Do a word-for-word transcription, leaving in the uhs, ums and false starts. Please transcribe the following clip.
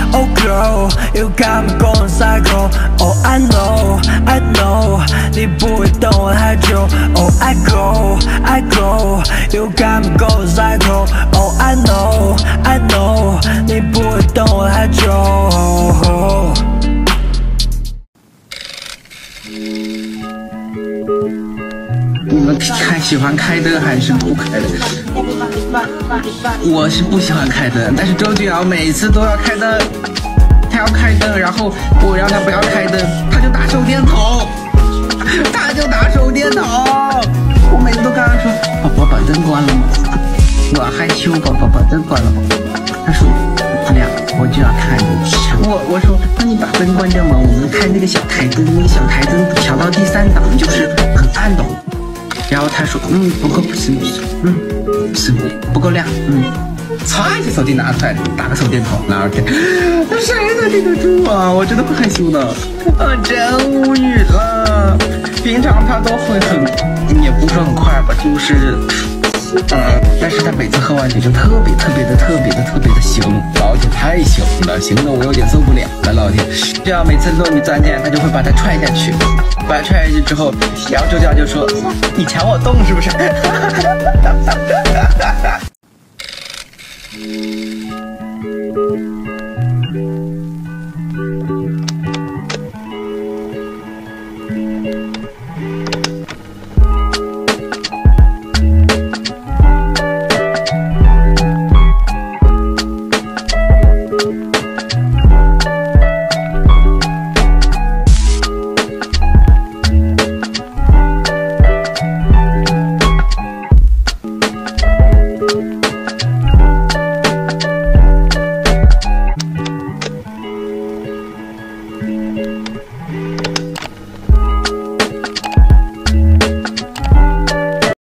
Oh girl, you got me going psycho. Oh I know, I know， 你不会等我太久。Oh I go, I go, you got me going psycho. Oh I know, I know， 你不会等我太久。 你们开喜欢开灯还是不开灯？我是不喜欢开灯，但是周俊瑶每次都要开灯，他要开灯，然后我让他不要开灯，他就打手电筒，他就打手电筒。我每次都跟他说：“宝宝把灯关了吗？”我害羞，宝宝把灯关了吗？他说：“不亮，我就要看你。”我我说：“那你把灯关掉嘛，我们开那个小台灯，那个小台灯调到第三档就是很暗的。”然后他说，嗯，不够，不行，不行，嗯，不行，不够亮，嗯，歘，这手机拿出来，打个手电筒，然后看，那谁能顶得住啊？我真的会害羞的，啊，真无语了。平常他都会很，也不是很快吧，就是，呃，但是他每次喝完酒就特别特别的特别的特别的凶，老铁太凶了，凶的我有点受不了了，老铁。这样每次若你钻进来，他就会把他踹下去。把他踹下去之后，然后周教就说：“你抢我洞是不是？”